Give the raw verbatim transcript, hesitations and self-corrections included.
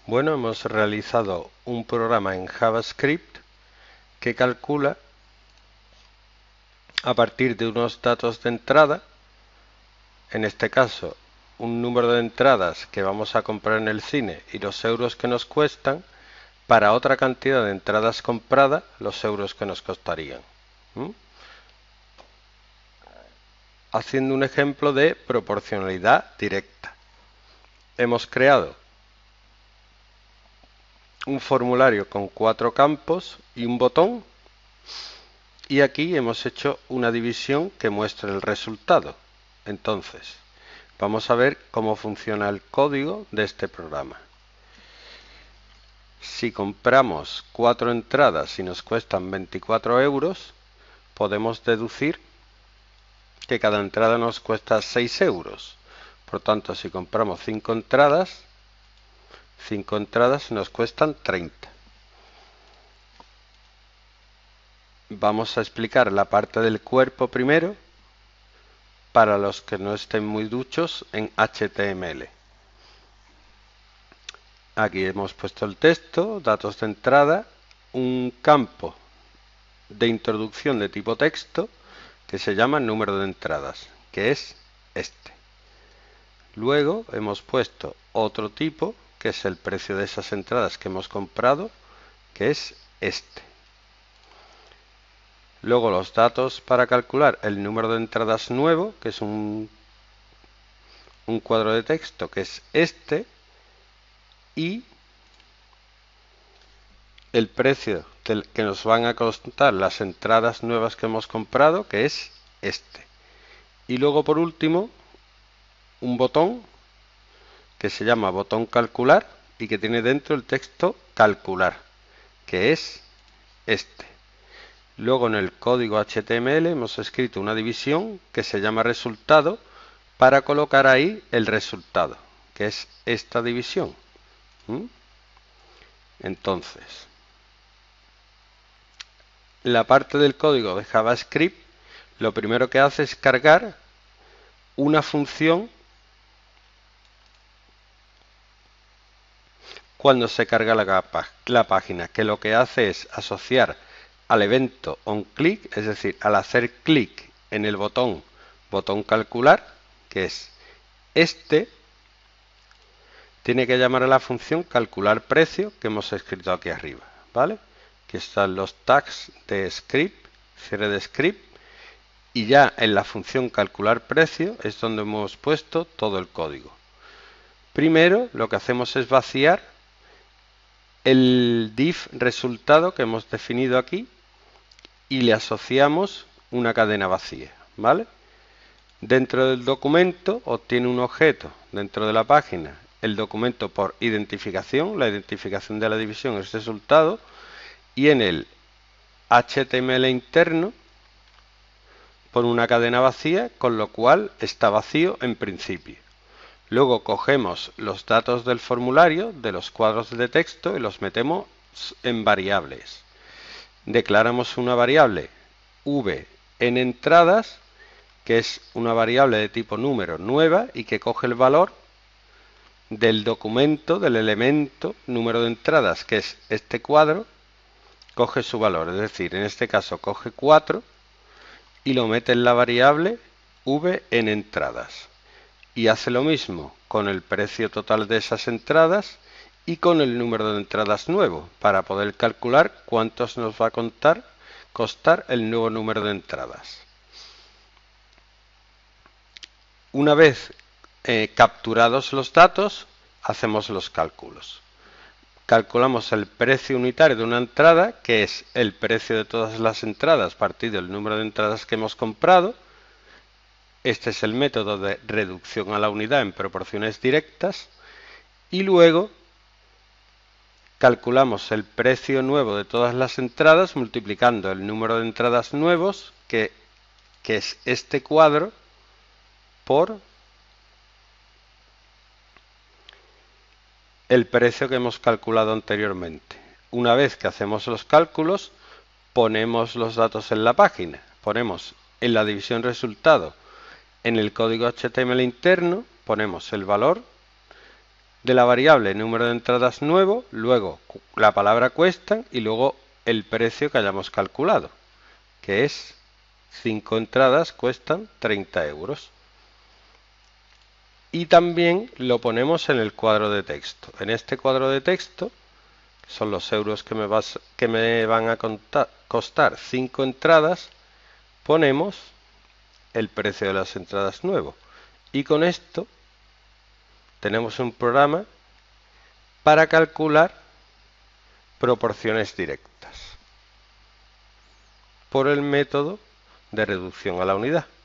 Bueno, hemos realizado un programa en JavaScript que calcula a partir de unos datos de entrada, en este caso un número de entradas que vamos a comprar en el cine y los euros que nos cuestan, para otra cantidad de entradas compradas, los euros que nos costarían. ¿Mm? Haciendo un ejemplo de proporcionalidad directa. Hemos creado un formulario con cuatro campos y un botón, y aquí hemos hecho una división que muestra el resultado. Entonces, vamos a ver cómo funciona el código de este programa. Si compramos cuatro entradas y nos cuestan veinticuatro euros, podemos deducir que cada entrada nos cuesta seis euros. Por tanto, si compramos cinco entradas, cinco entradas nos cuestan treinta. Vamos a explicar la parte del cuerpo primero, para los que no estén muy duchos en H T M L. Aquí hemos puesto el texto, datos de entrada, un campo de introducción de tipo texto que se llama número de entradas, que es este. Luego hemos puesto otro tipo, que es el precio de esas entradas que hemos comprado, que es este. Luego los datos para calcular el número de entradas nuevo, que es un, un cuadro de texto, que es este, y el precio del que nos van a costar las entradas nuevas que hemos comprado, que es este. Y luego por último, un botón que se llama botón calcular y que tiene dentro el texto calcular, que es este. Luego en el código H T M L hemos escrito una división que se llama resultado para colocar ahí el resultado, que es esta división. ¿Mm? Entonces, la parte del código de JavaScript lo primero que hace es cargar una función cuando se carga la, la página, que lo que hace es asociar al evento onClick, es decir, al hacer clic en el botón, botón calcular, que es este, tiene que llamar a la función calcular precio que hemos escrito aquí arriba, ¿vale? Aquí están los tags de script, cierre de script, y ya en la función calcular precio es donde hemos puesto todo el código. Primero lo que hacemos es vaciar el div resultado que hemos definido aquí y le asociamos una cadena vacía, ¿vale? Dentro del documento obtiene un objeto dentro de la página, el documento por identificación, la identificación de la división es resultado, y en el H T M L interno pone una cadena vacía, con lo cual está vacío en principio. Luego cogemos los datos del formulario, de los cuadros de texto, y los metemos en variables. Declaramos una variable v en entradas, que es una variable de tipo número nueva y que coge el valor del documento, del elemento número de entradas, que es este cuadro, coge su valor, es decir, en este caso coge cuatro y lo mete en la variable v en entradas. Y hace lo mismo con el precio total de esas entradas y con el número de entradas nuevo, para poder calcular cuántos nos va a contar, costar el nuevo número de entradas. Una vez eh, capturados los datos, hacemos los cálculos. Calculamos el precio unitario de una entrada, que es el precio de todas las entradas partido del número de entradas que hemos comprado. Este es el método de reducción a la unidad en proporciones directas. Y luego calculamos el precio nuevo de todas las entradas multiplicando el número de entradas nuevos, que, que es este cuadro, por el precio que hemos calculado anteriormente. Una vez que hacemos los cálculos, ponemos los datos en la página. Ponemos en la división resultado, en el código H T M L interno, ponemos el valor de la variable número de entradas nuevo, luego la palabra cuestan y luego el precio que hayamos calculado, que es cinco entradas cuestan treinta euros. Y también lo ponemos en el cuadro de texto. En este cuadro de texto son los euros que me, vas, que me van a contar, costar cinco entradas, ponemos el precio de las entradas nuevo. Y con esto tenemos un programa para calcular proporciones directas por el método de reducción a la unidad.